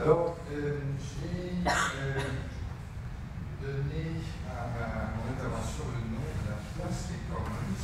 Alors, j'ai donné à mon intervention le nom de la place des Commons,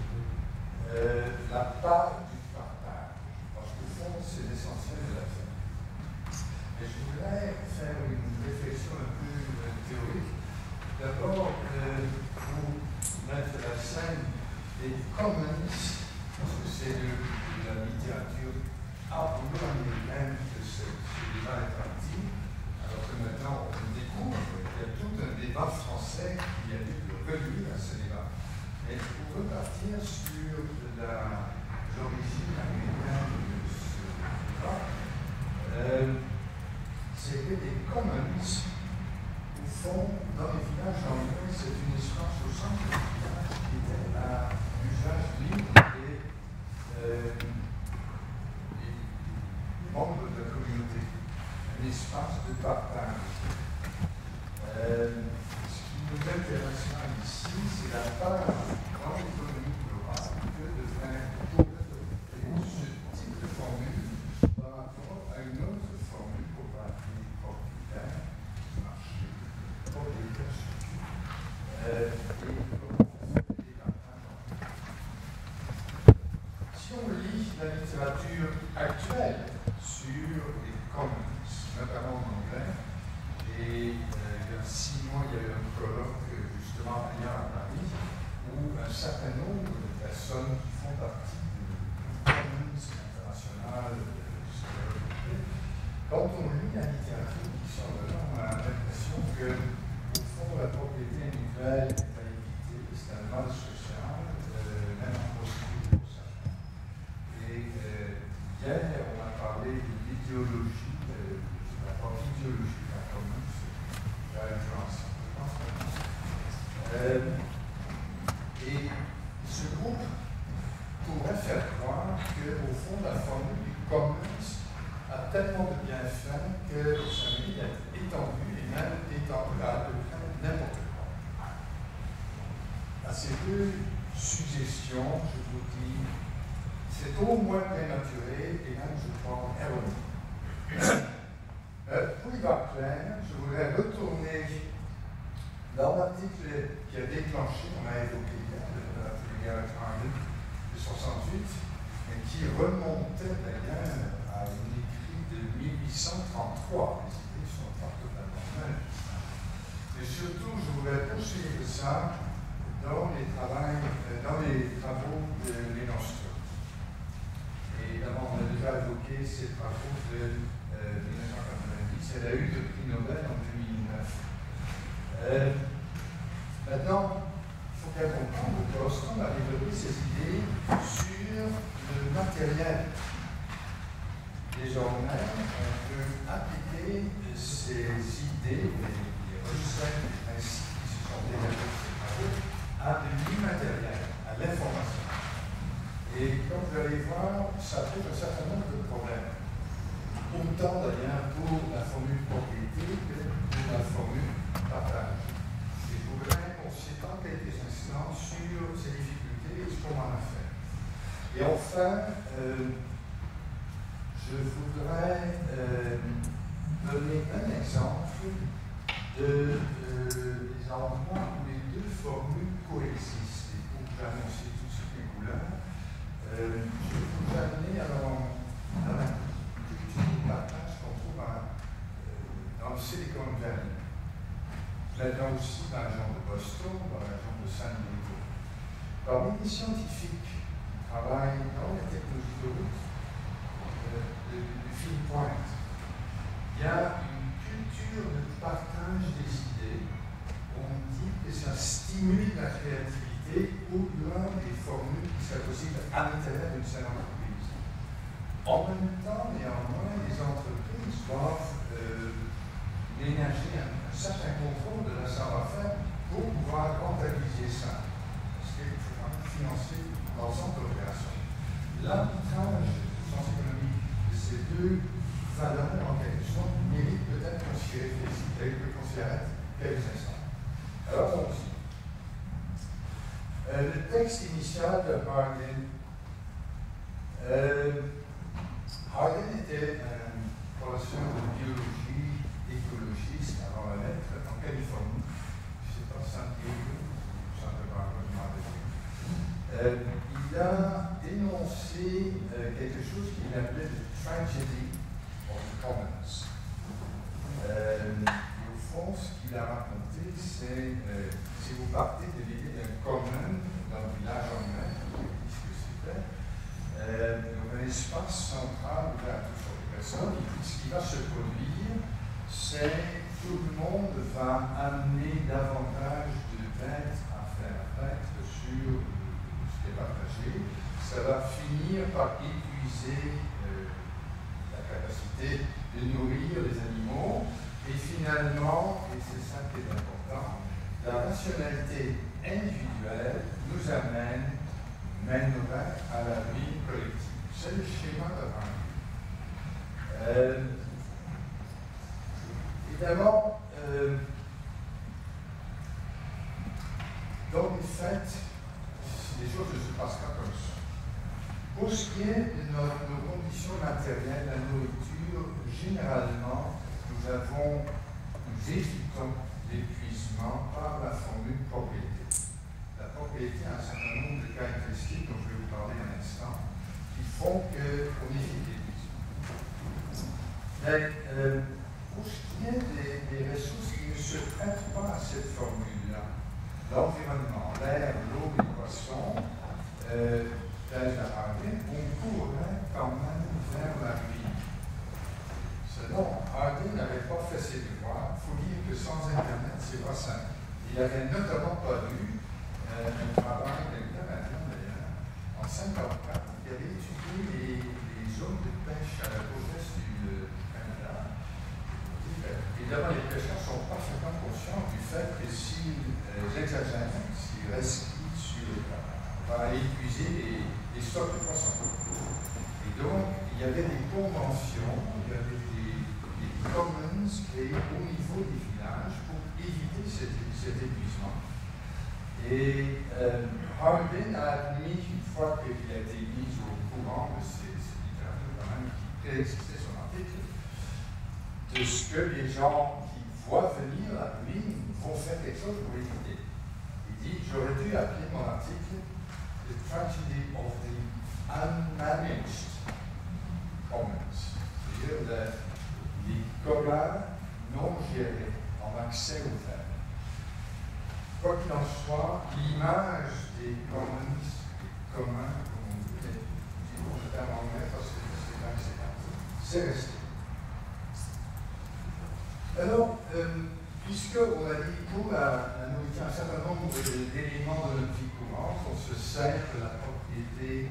la part du partage, parce qu'au fond, c'est l'essentiel de la fin. Mais je voudrais faire une réflexion un peu théorique. D'abord, pour mettre la scène des Commons, parce que c'est de la littérature anglo-américaine que ce débat est parti, alors que maintenant on découvre qu'il y a tout un débat français qui a eu de revenir à ce débat. Mais pour repartir sur l'origine américaine de ce débat, c'est que les Commons, au fond, dans les villages anglais, c'est une espace au centre du village qui était à l'usage libre des membres de la communauté, un espace de partage. Ce qui nous intéressera ici, c'est la part dans l'économie globale que devrait adopter ce type de formule par rapport à une autre formule qu'on va appeler propriétaire, marché, propriétaire et comment on fait des partages. Si on lit la littérature actuelle sur les Commons, notamment en anglais, et il y a 6 mois, il y a eu un colloque justement ailleurs à Paris, où un certain nombre de personnes qui font partie du Commons international, quand on lit la littérature qui sort de là, on a l'impression que, au fond, la propriété individuelle est à éviter, c'est un mal social, même en procédure pour ça. Et hier, on a parlé de l'idéologie, de la forme idéologique de la commune, qui a influencé. Et ce groupe pourrait faire croire qu'au fond, la formule du Commons a tellement de bienfaits que ça mérite d'être étendu et même étendu à peu près n'importe quoi. À ces deux suggestions, je vous dis, c'est au moins prématuré et même, je crois, erroné. Pour y voir clair, je voudrais retourner dans l'article qui a déclenché, on a évoqué hier, l'article Garrett Hardin de 68, mais qui remontait d'ailleurs à une écrit de 1833. Les idées ne sont pas totalement neuves. Mais surtout, je voudrais poursuivre ça dans les travaux de Lénon-Strauss. Et d'abord, on a déjà évoqué ces travaux de 1990. Elle a eu le prix Nobel en 2009. Maintenant, il faut bien comprendre que Ostrom a développé ses idées sur le matériel. Désormais, on peut appliquer ces idées, les recettes, les principes qui se sont développés dans ces travaux, à de l'immatériel, à l'information. Et comme vous allez voir, ça pose un certain nombre de problèmes. Autant d'ailleurs pour la formule propriété que pour la formule partage. Et je voudrais qu'on s'étende quelques instants sur ces difficultés et ce qu'on en a fait. Et enfin, je voudrais donner un exemple des endroits où les deux formules coexistent. Et pour vous annoncer tout ce qui est couleur, je vais vous amener alors dans la culture de partage qu'on trouve dans le Silicon Valley. Maintenant aussi dans la région de Boston, dans la région de San Diego. Parmi les scientifiques qui travaillent dans la technologie de route, du fil pointe, il y a une culture de partage des idées. On dit que ça stimule la créativité au-delà des formules qui seraient possibles à l'intérieur d'une seule entreprise. En même temps, néanmoins, les entreprises doivent ménager un certain contrôle de leur savoir-faire pour pouvoir rentabiliser ça. Parce qu'il faut quand même financer l'ensemble de l'opération. L'arbitrage du sens économique de ces deux valeurs en quelque sorte mérite peut-être qu'on s'y arrête quelques instants. Alors, on dit. Le texte initial de Hardin. Hardin était un professeur de biologie écologiste avant la lettre en Californie. Je ne sais pas, San Diego, Santa Barbara, je m'en rappelle plus. Il a dénoncé quelque chose qu'il appelait le tragedy of the commons. Et au fond, ce qu'il a raconté, c'est si vous partez de l'idée d'un common dans le village anglais, ce que c'était, un espace central ouvert à toutes sortes de personnes, et puis ce qui va se produire, c'est tout le monde va amener davantage de bêtes à faire apparaître sur ce qui est partagé. Ça va finir par épuiser la capacité de nourrir les animaux, et finalement, et c'est ça qui est important, la rationalité individuelle nous mènerait à la vie collective. C'est le schéma d'avant. Évidemment, dans les faits, les choses ne se passent pas comme ça. Pour ce qui est de nos conditions matérielles, la nourriture, généralement, nous évitons l'épuisement par la formule propriété. La propriété a un certain nombre de caractéristiques dont je vais vous parler un instant, qui font qu'on évite l'épuisement. Mais pour ce qui est des ressources qui ne se prêtent pas à cette formule-là, l'environnement, l'air, l'eau, les poissons, tel la Hardin, on courrait quand même vers la ruine. Selon Hardin n'avait pas fait ses devoirs. Il faut dire que sans Internet, c'est pas simple. Il n'avait notamment pas lu un travail d'un Canadien d'ailleurs. En 1954, il avait étudié les zones de pêche à la côte est du Canada. Évidemment, les pêcheurs sont parfaitement conscients du fait que s'ils exagèrent, s'ils resquillent sur les terres, va épuiser les stocks de poissons. Et donc, il y avait des conventions, il y avait des commons créés au niveau des villages pour éviter cet épuisement. Et Hardin a admis, une fois qu'il a été mis au courant de cette littérature quand même qui préexistait son article, de ce que les gens qui voient venir la ruine vont faire quelque chose pour éviter. Il dit, j'aurais dû appeler mon article The Tragedy of the Unmanaged Commons, c'est-à-dire les communs non gérés en accès aux terres. Quoi qu'il en soit, l'image des commons, des communs, comme on dit, le terme anglais parce que c'est resté. Alors, puisqu'on a dit pour la nourriture, un certain nombre d'éléments de notre vie courante, on se sert de la propriété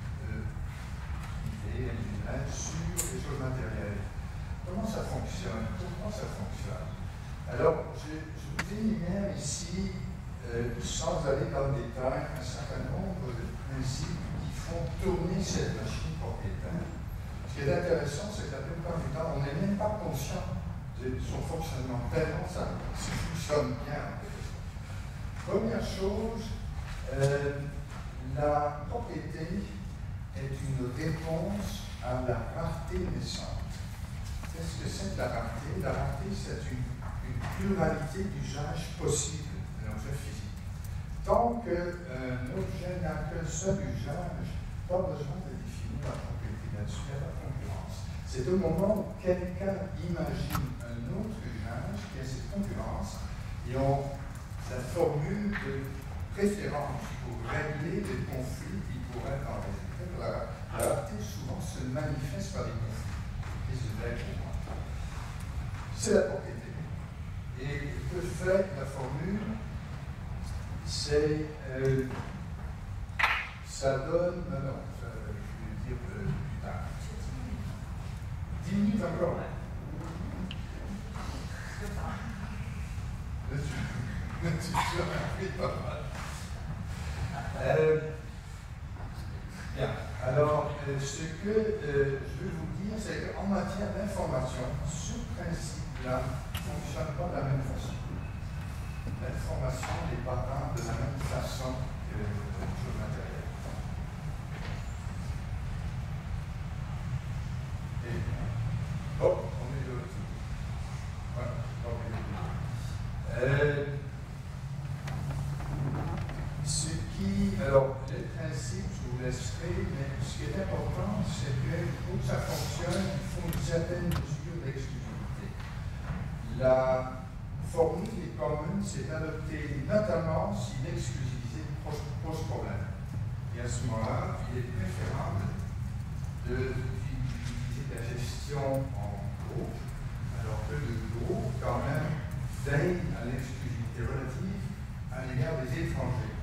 individuelle sur les choses matérielles. Comment ça fonctionne? Pourquoi ça fonctionne? Alors, je vous énumère ici, sans aller dans le détail, un certain nombre de principes qui font tourner cette machine propriétaire. Ce qui est intéressant, c'est que la plupart du temps, on n'est même pas conscient de son fonctionnement, tellement ça fonctionne bien. Première chose, la propriété est une réponse à la rareté naissante. Qu'est-ce que c'est que la rareté? La rareté, c'est une pluralité d'usages possibles d'un objet physique. Tant qu'un objet n'a qu'un seul usage, pas besoin de définir la propriété là-dessus, il y a la concurrence. C'est au moment où quelqu'un imagine un autre usage qui a cette concurrence et on la formule de préférence pour régler des conflits qui pourraient en résulter. La rareté souvent se manifeste par des conflits. C'est la propriété. Et que fait la formule? C'est ça donne. Non, je vais dire plus tard. 10 minutes encore. Bien. Alors, ce que je veux vous dire, c'est qu'en matière d'information, ce principe-là ne fonctionne pas de la même façon. L'information n'est pas de la même façon que les choses matérielles. Et, oh. Alors, le principe, je vous laisserai, mais ce qui est important, c'est que pour que ça fonctionne, il faut une certaine mesure d'exclusivité. La formule commune s'est adoptée notamment si l'exclusivité pose problème. Et à ce moment-là, il est préférable d'utiliser la gestion en groupe, alors que le groupe, quand même, veille à l'exclusivité relative à l'égard des étrangers.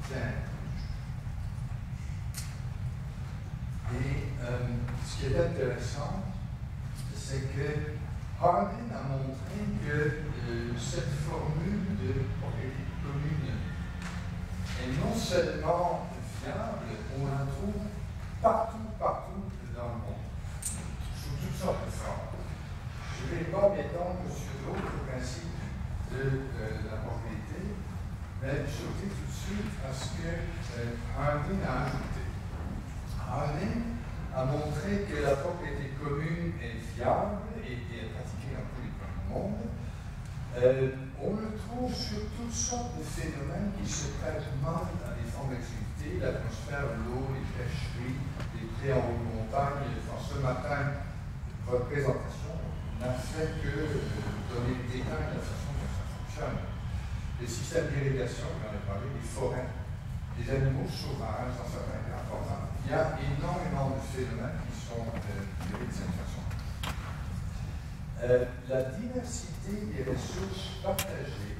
Et ce qui est intéressant, c'est que Hardin a montré que cette formule de propriété commune est non seulement fiable, on la trouve partout dans le monde, sous toutes sortes de formes. Je ne vais pas m'étendre sur d'autres principes de la propriété, mais je vais tout de suite à ce que Hardin a ajouté. Hardin a montré que la propriété commune est fiable et est pratiquée dans tous les coins du monde. On le trouve sur toutes sortes de phénomènes qui se prêtent mal à des formes d'activité, l'atmosphère, l'eau, les pêcheries, les prés en haute montagne. Enfin, ce matin, votre présentation n'a fait que donner le détail de la façon dont ça fonctionne. Les systèmes d'irrigation, j'en ai parlé, les forêts, les animaux sauvages dans certains cas importants. Il y a énormément de phénomènes qui sont gérés de cette façon. La diversité des ressources partagées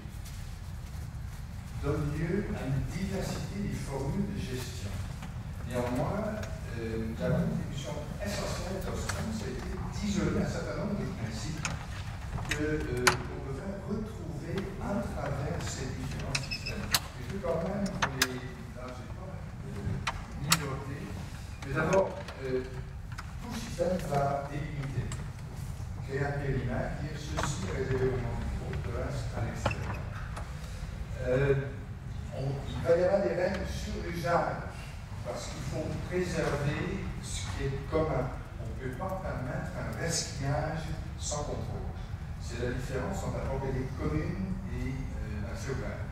donne lieu à une diversité des formules de gestion. Néanmoins, la contribution essentielle d'Ostrom, c'est d'isoler un certain nombre de principes qu'on devrait retrouver à travers ces différents systèmes. Et je veux quand même vous les minorité. Mais d'abord, tout système va délimiter, créer un périmètre, dire ceci est réservé au monde du groupe, le reste à l'extérieur. Il va y avoir des règles sur l'usage, parce qu'il faut préserver ce qui est commun. On ne peut pas permettre un resquillage sans contrôle. C'est la différence entre la propriété commune et un sauvegarde.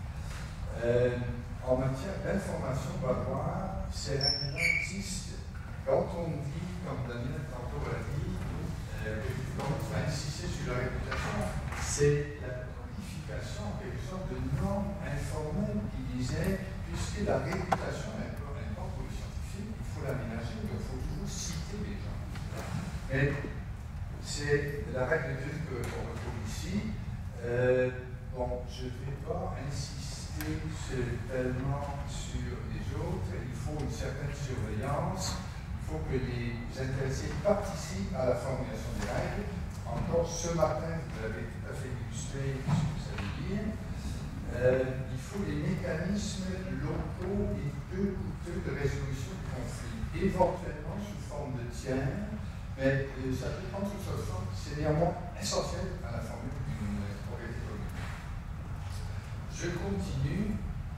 En matière d'information, on va voir, ces règles-là existent. Quand on dit, comme Daniel tantôt l'a dit, quand on va insister sur la réputation, c'est la codification en quelque sorte de normes informelles qui disait, puisque la réputation importe pour les scientifiques, il faut l'aménager, donc il faut toujours citer les gens. Mais c'est la règle 2 qu'on retrouve ici. Bon, je ne vais pas insister tellement sur les autres, il faut une certaine surveillance, il faut que les intéressés participent à la formulation des règles. Encore ce matin, vous l'avez tout à fait illustré ce que ça veut dire. Il faut des mécanismes locaux et peu coûteux de résolution du conflit, éventuellement sous forme de tiers, mais ça peut prendre sous cette forme, c'est néanmoins essentiel à la formule d'une propriété commune. Je continue.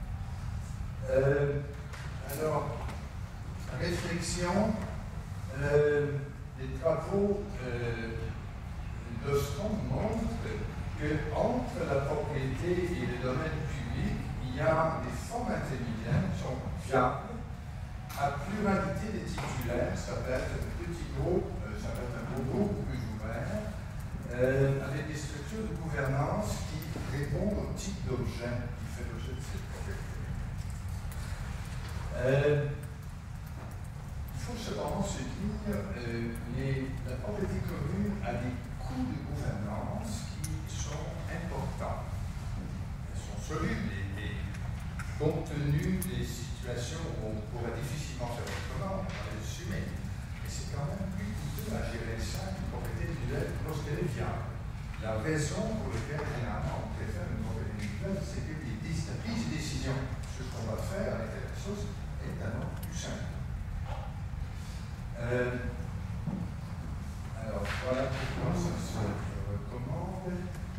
Alors, réflexion, les travaux d'Ostrom montrent qu'entre la propriété et le domaine public, il y a des formes intermédiaires qui sont fiables, à pluralité des titulaires, ça peut être un petit groupe, ça peut être un gros groupe plus ouvert, avec des structures de gouvernance qui répondent au type d'objet qui fait l'objet de cette propriété. Il faut cependant se dire la propriété commune a des coûts de gouvernance qui sont importants. Elles sont solubles et compte tenu des situations où on pourrait difficilement faire autrement, on va l'assumer. Mais c'est quand même plus coûteux à gérer ça qu'une propriété individuelle lorsqu'elle est viable. La raison pour laquelle généralement on préfère une propriété individuelle, c'est que la prise de décision sur ce qu'on va faire avec la ressource est alors plus simple. Alors voilà pourquoi ça se recommande.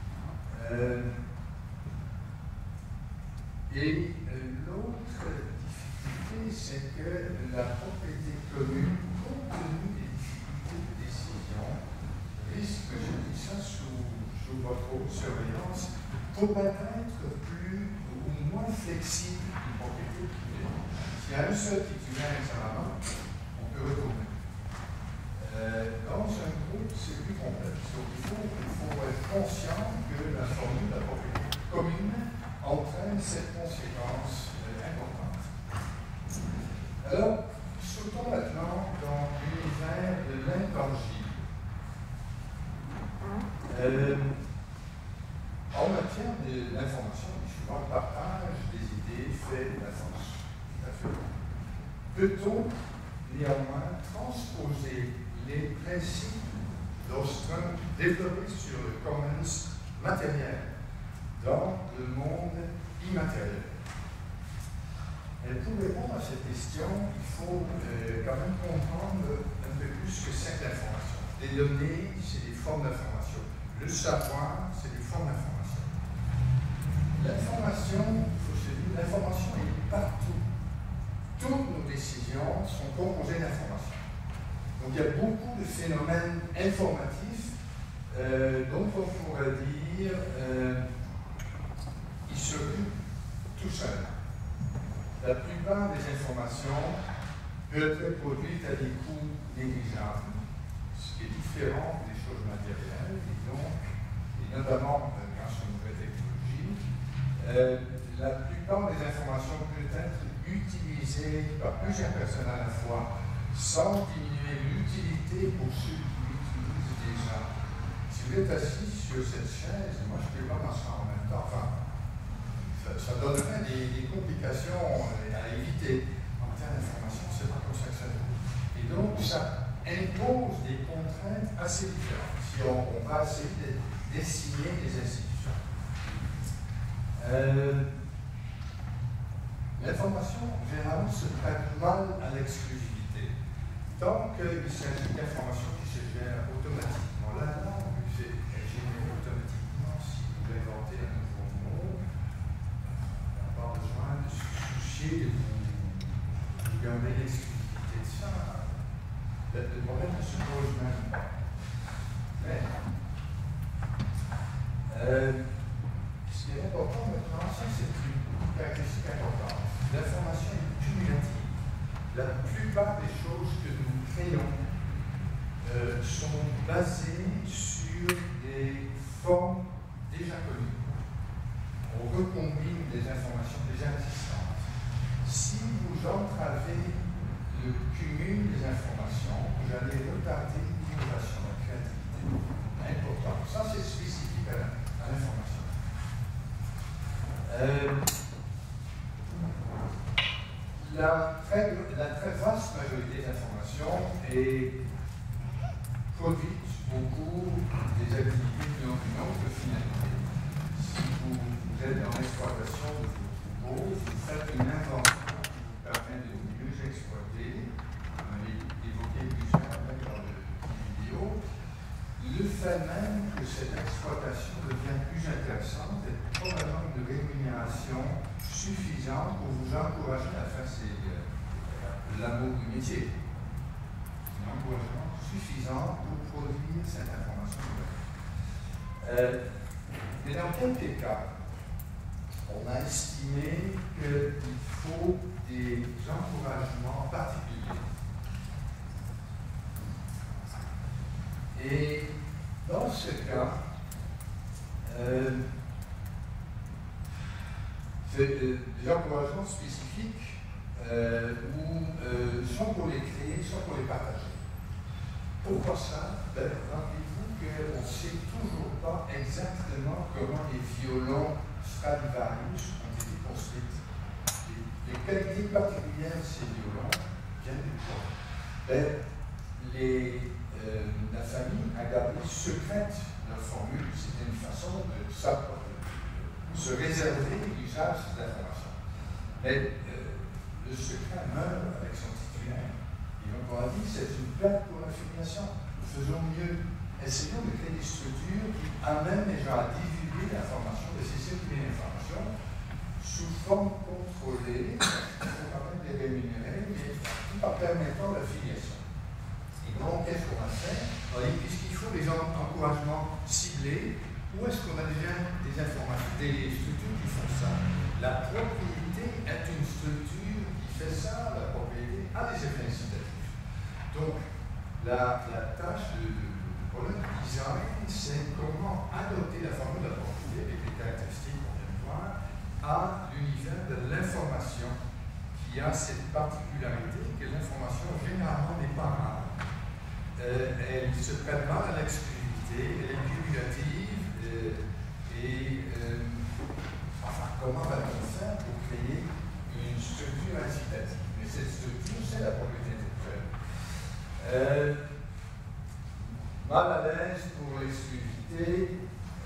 Et l'autre difficulté, c'est que la propriété commune, compte tenu des difficultés de décision, risque, je dis ça sous votre surveillance, pourrait être plus ou moins flexible qu'une propriété faut quitter. S'il y a un seul titulaire extrêmement, on peut retourner. Dans un groupe, c'est plus complexe. Donc il faut être conscient que la formule de la propriété commune entraîne cette conséquence importante. Alors, sautons maintenant dans l'univers de l'intangible. En matière de l'information, souvent le partage des idées fait la force. Tout à fait. Peut-on néanmoins transposer les principes d'Ostrom développés sur le commons matériel dans le monde immatériel? Et pour répondre à cette question, il faut quand même comprendre un peu plus ce que c'est que l'information. Les données, c'est des formes d'information. Le savoir, c'est des formes d'information. L'information, il faut se dire, l'information est partout. Toutes nos décisions sont composées d'informations. Donc il y a beaucoup de phénomènes informatifs dont on pourrait dire ils s'occupent tout seuls. La plupart des informations peuvent être produites à des coûts négligeables, ce qui est différent des choses matérielles, et notamment grâce aux nouvelles technologies. La plupart des informations peuvent être utilisées par plusieurs personnes à la fois, sans diminuer l'utilité pour ceux qui l'utilisent déjà. Si vous êtes assis sur cette chaise, moi je ne peux pas m'asseoir en même temps. Enfin, ça donnerait des complications à éviter. En termes d'information, c'est pas comme ça que ça joue. Et donc, ça impose des contraintes assez différentes si on va essayer de dessiner des institutions. L'information, généralement, se prête mal à l'exclusivité. Tant qu'il s'agit d'informations qui se gèrent automatiquement. La langue, c'est générée automatiquement. Si vous inventez un nouveau mot, pas besoin de se soucier de vous garder l'exclusivité de ça. Le problème ne se pose même pas. Mais, ce qui est important maintenant, c'est une caractéristique importante. L'information est cumulative. La plupart des choses que nous créons sont basées sur des formes déjà connues. On recombine des informations déjà existantes. Si vous entravez le cumul des informations, vous allez retarder l'innovation, la créativité. Important. Ça, c'est spécifique à l'information. La très vaste majorité des informations est produite au cours des activités qui ont une autre finalité. Si vous êtes dans l'exploitation de vos troupeaux, vous faites une invention qui vous permet de mieux exploiter. On a évoqué plusieurs dans le vidéo. Le fait même que cette exploitation devient plus intéressante est probablement une rémunération suffisante pour vous encourager à faire l'amour du métier. Un encouragement suffisant pour produire cette information nouvelle. Mais dans quelques cas, on a estimé qu'il faut des encouragements particuliers. Et dans ce cas, c'est des encouragements spécifiques soit pour les créer, soit pour les partager. Pourquoi ça? Rappelez-vous qu'on ne sait toujours pas exactement comment les violons Stradivarius ont été construits. Les qualités particulières de ces violons viennent du quoi? La famille a gardé secrète leur formule. C'était une façon de se réserver l'usage de l'information. Mais le secret meurt avec son titulaire. Et donc on a dit que c'est une perte pour l'affiliation. Faisons mieux. Essayons de créer des structures qui amènent les gens à divulguer l'information, de circuler l'information sous forme contrôlée, il faut quand même les rémunérer, mais tout en permettant l'affiliation. Et donc, qu'est-ce qu'on a fait? Puisqu'il faut des encouragements ciblés, où est-ce qu'on a déjà des informations, des structures qui font ça? La propriété est une structure a des effets incitatifs. Donc, la tâche de product design, c'est comment adopter la formule de la propriété avec les caractéristiques qu'on vient de voir à l'univers de l'information qui a cette particularité que l'information généralement n'est pas rare. Elle se prête mal à l'exclusivité, elle est cumulative enfin, comment va-t-on faire pour créer une structure incitative? Mais cette structure, c'est la propriété intellectuelle. Mal à l'aise pour l'exclusivité.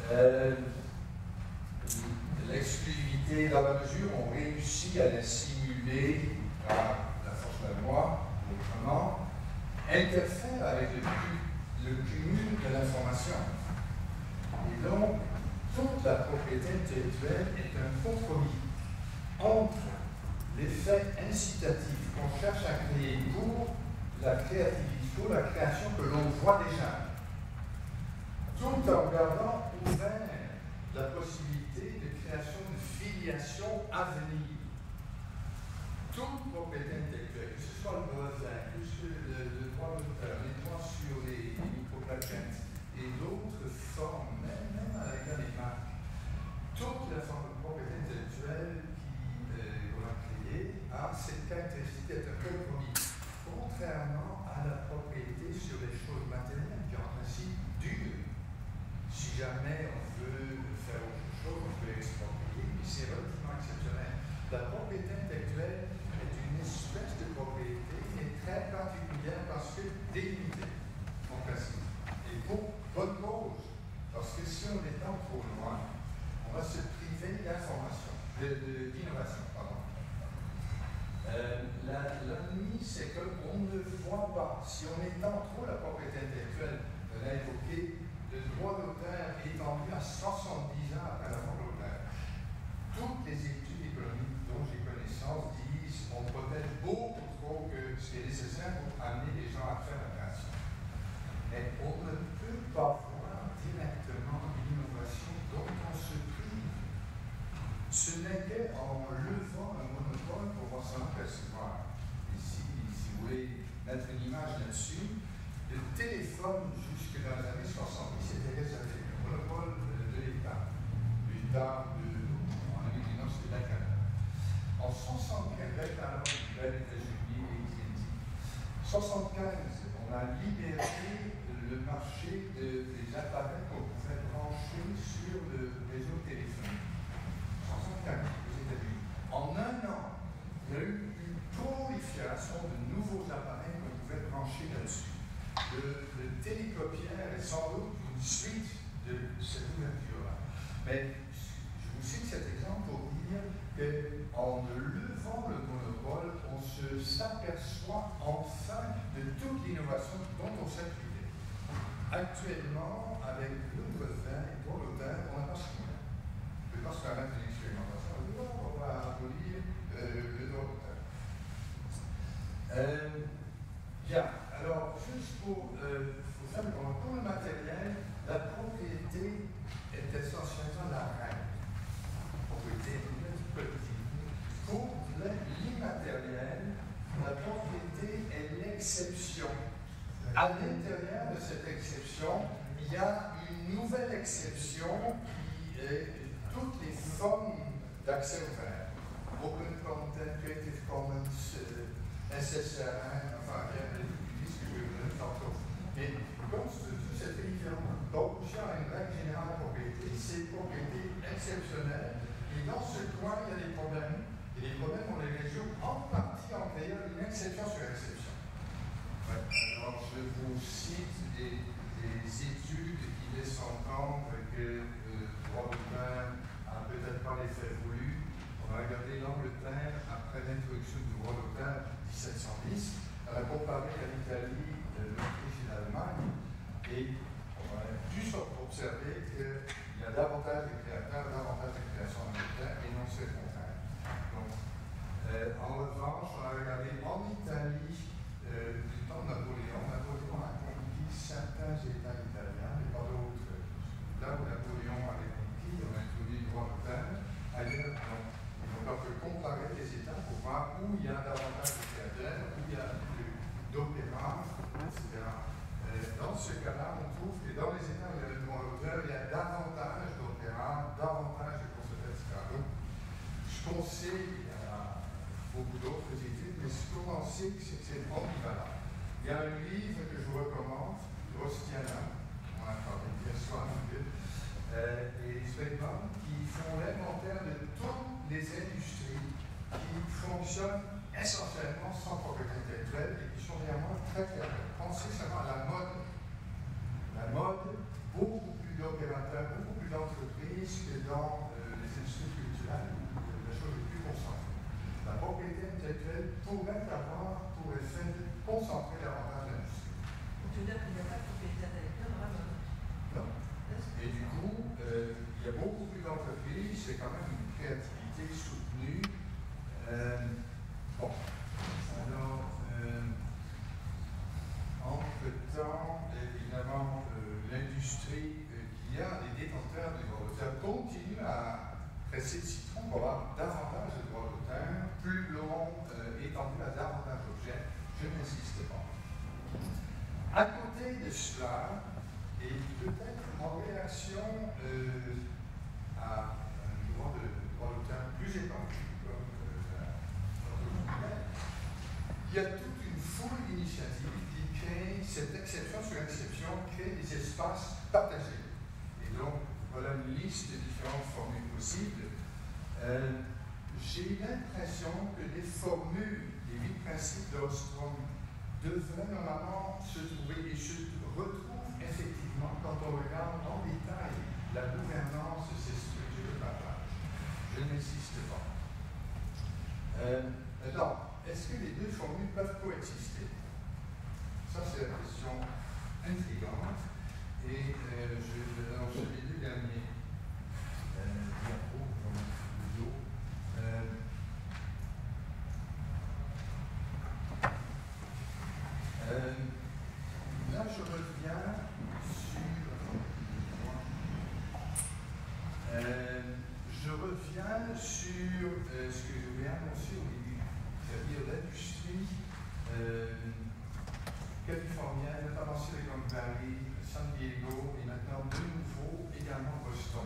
L'exclusivité, dans la mesure où on réussit à la simuler par la force de la loi, autrement, interfère avec le cumul de l'information. Et donc, toute la propriété intellectuelle est un compromis entre l'effet incitatif qu'on cherche à créer pour la créativité, pour la création que l'on voit déjà, tout en gardant ouvert la possibilité de création de filiation à venir. Toute propriété intellectuelle, que ce soit le brevet, que ce soit le droit d'auteur, les droits sur les micropatents et d'autres formes, même à l'égard des marques, toute la forme de propriété intellectuelle qu'on a créée a cette caractéristique d'être un compromis, contrairement à la propriété sur les choses matérielles qui en principe dure. Si jamais on veut faire autre chose, on peut exproprier, mais c'est relativement exceptionnel. La propriété intellectuelle est une espèce de propriété qui est très particulière parce que délimitée, en principe. Et pour bonne cause, parce que si on étend trop loin, on va se priver d'information, d'innovation, pardon. L'ennemi, c'est qu'on ne voit pas. Si on étend trop la propriété intellectuelle, on a évoqué le droit d'auteur étendu à 170 ans après la mort de l'auteur. Toutes les études économiques dont j'ai connaissance disent qu'on protège beaucoup trop que ce qui est nécessaire pour amener les gens à faire la création. Mais on ne peut pas voir directement l'innovation dont on se prive. Ce n'est qu'en levant un monopole pour voir s'en apercevoir. Ici, si vous voulez mettre une image là-dessus, le téléphone jusque dans les années 70 était réservé au monopole de l'État. L'État en Amérique du Nord, c'était la Canada. En 1975, avec la loi des États-Unis et AT&T, 1975, on a libéré le marché des appareils qu'on pouvait brancher sur le réseau téléphonique. 1975, aux États-Unis. En un an, il y a eu une prolifération de nouveaux appareils qu'on pouvait brancher là-dessus. Le télécopieur est sans doute une suite de cette ouverture-là. Mais je vous cite cet exemple pour dire qu'en levant le monopole, on s'aperçoit enfin de toute l'innovation dont on s'est privé. Actuellement, avec le brevet et pour l'auteur, on n'a pas ce moyen. Je ne vais pas se permettre une expérimentation. On va abolir le droit d'auteur. Bien, alors, juste pour faire le point, pour le matériel, la propriété est essentiellement la règle. Propriété politique. Pour l'immatériel, la propriété est l'exception. À l'intérieur de cette exception, il y a une nouvelle exception qui est toutes les formes d'accès ouvert. Open Content, Creative Commons, SSRN, enfin, il y a des ce que je vais vous donner tantôt. Mais comme tout cette région, donc, il y a une règle générale de propriété, c'est propriété exceptionnelle. Et dans ce coin, il y a des problèmes. Et les problèmes, on les résout en partie en créant une exception sur exception. Ouais. Alors, je vous cite des études qui laissent entendre que le droit d'auteur n'a peut-être pas l'effet voulu. On a regardé l'Angleterre après l'introduction du droit d'auteur 1710. On a comparé à l'Italie, l'Autriche et l'Allemagne. Et on a juste observé qu'il y a davantage de créateurs, davantage de créations en Angleterre, et non c'est le contraire. Donc, en revanche, on a regardé en Italie du temps de Napoléon. Napoléon a conquis certains États italiens, mais pas d'autres. Là où Napoléon avait conquis, on a introduit le droit d'auteur. Ailleurs, non. Donc, on peut comparer les États pour voir où il y a davantage de créateurs, où il y a problématique, c'est que c'est ambivalent. Il y a un livre que je vous recommande, Rostiana, on a parlé hier soir et Swedman, qui font l'inventaire de toutes les industries qui fonctionnent essentiellement sans propriété intellectuelle et qui sont néanmoins très claires. Pensez seulement à la mode. La mode, beaucoup plus d'opérateurs, beaucoup plus d'entreprises que dans les industries culturelles, la chose est plus concentrée. La propriété intellectuelle pourrait avoir pour effet de concentrer davantage l'industrie. Tu veux dire qu'il n'y a pas de propriété intellectuelle dans la mode? Non. Et du coup, il y a beaucoup plus d'entreprises, c'est quand même une créativité soutenue. Bon, alors, entre-temps, évidemment, l'industrie qu'il y a, les détenteurs des droits d'auteur continuent à presser le citron pour avoir davantage de droits d'auteur, plus long, étendu à davantage d'objets. Je n'insiste pas. À côté de cela, et peut-être en réaction à un droit d'auteur plus étendu, comme il y a toute une foule d'initiatives qui créent cette exception sur exception, crée des espaces partagés. Et donc, voilà une liste de différentes formules possibles. J'ai l'impression que les formules, les 8 principes d'Ostrom devraient normalement se trouver et se retrouvent effectivement quand on regarde en détail la gouvernance de ces structures de partage. Je n'insiste pas. Alors, est-ce que les deux formules peuvent coexister? Ça, c'est la question intrigante. Et alors, sur les deux derniers diapos, là, je reviens sur ce que je vais annoncer au début, c'est-à-dire l'industrie californienne, notamment Silicon Valley, San Diego et maintenant de nouveau également Boston.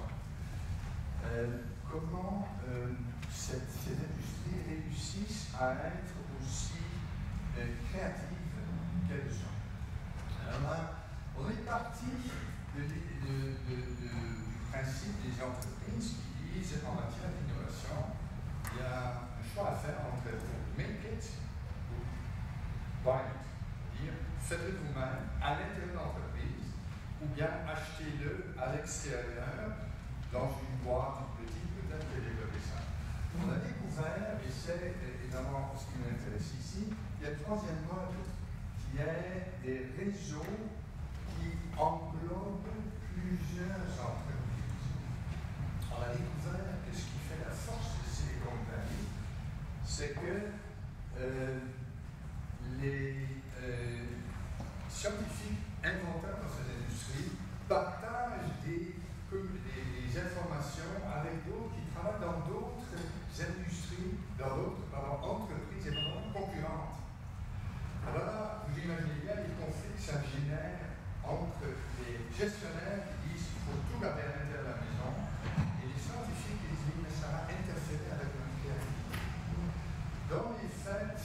Comment ces industries réussissent à être aussi créatives qu'elles sont. Alors là, on est parti du principe des entreprises qui disent en matière d'innovation, il y a un choix à faire entre make it ou buy it. C'est-à-dire, faites-le vous-même à l'intérieur de l'entreprise ou bien achetez-le à l'extérieur dans une boîte petite, peut-être que développer ça. On a découvert, et c'est évidemment ce qui m'intéresse ici, il y a le troisième mode qui est des réseaux qui englobent plusieurs entreprises. On a découvert que ce qui fait la force de Silicon Valley, c'est que les scientifiques inventeurs dans cette industrie partagent des informations avec d'autres qui travaillent dans d'autres industries, dans d'autres entreprises et dans concurrentes. Alors là, vous imaginez bien les conflits que ça génère entre les gestionnaires qui disent qu'il faut tout garder à l'intérieur de la maison et les scientifiques qui disent mais ça va interférer avec notre créativité. Dans les faits,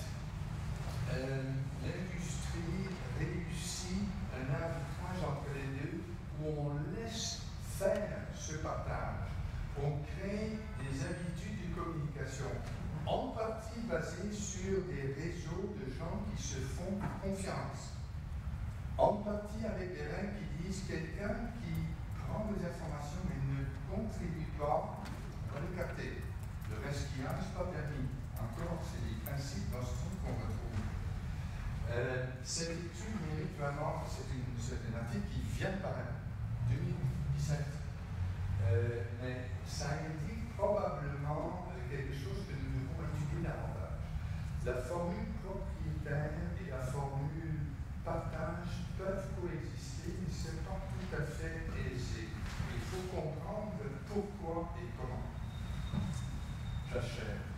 l'industrie réussit un arbitrage entre les deux où on laisse faire ce partage. On crée des habitudes de communication, en partie basées sur des réseaux de gens qui se font confiance. En partie avec des règles qui disent quelqu'un qui prend des informations mais ne contribue pas, on va le capter. Le resquillage n'est pas permis. Encore, c'est des principes dans ce truc qu'on retrouve. Cette étude mérite vraiment, c'est une article qui vient de paraître, 2017. Mais ça indique probablement quelque chose que nous devons étudier davantage. La formule propriétaire et la formule partage peuvent coexister, mais ce n'est pas tout à fait aisé. Il faut comprendre pourquoi et comment. J'achève.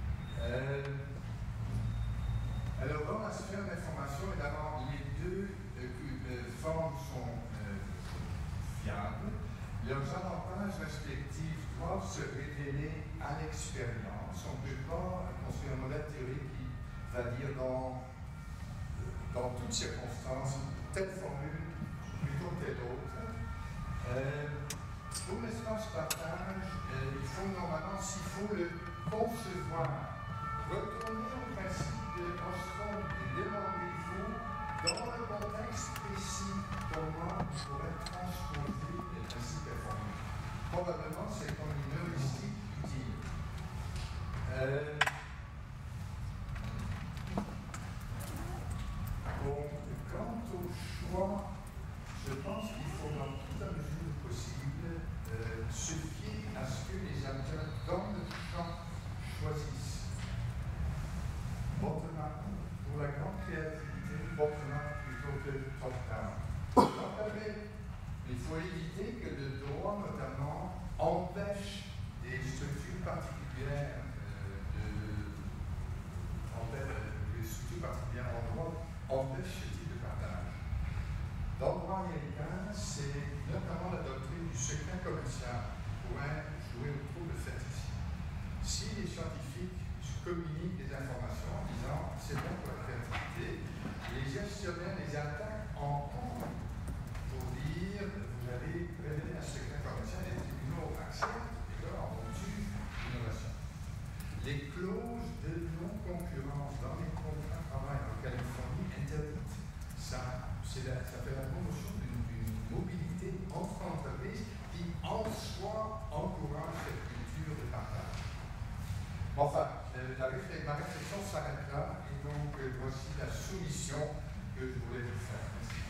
Alors, dans la sphère d'information, évidemment, les deux formes sont fiables. Leurs avantages respectifs doivent se révéler à l'expérience. On ne peut pas construire un modèle théorique qui va dire dans toutes circonstances, telle formule plutôt que telle autre. Pour l'espace partage, il faut normalement, s'il faut le concevoir, retourner au principe de Ostrom et de rendez-vous dans le contexte précis comment on pourrait transposer le principe de formule. Probablement, c'est comme une heuristique utile. Donc, quant au choix, je pense qu'il faut dans toute la mesure possible se fier à ce que les acteurs dans le champ choisissent. Bottom-up pour la grande créativité, bottom-up plutôt que top-down. Il faut éviter que le droit, notamment, empêche des structures particulières en droit empêche ce type de partage. Dans le droit américain, c'est notamment la doctrine du secret commercial qui pourrait jouer au trouble fait ici. Si les scientifiques communiquent des informations en disant c'est bon pour la créativité, les gestionnaires les attaquent en cours pour dire vous avez révélé un secret commercial et les tribunaux acceptent et là on tue l'innovation. Les clauses de non-concurrence dans les contrats de travail en Californie interdites. Ça fait la promotion d'une mobilité entre entreprises qui en soi encourage cette culture de partage. Enfin, ma réflexion s'arrête là et donc voici la soumission que je voulais vous faire. Merci.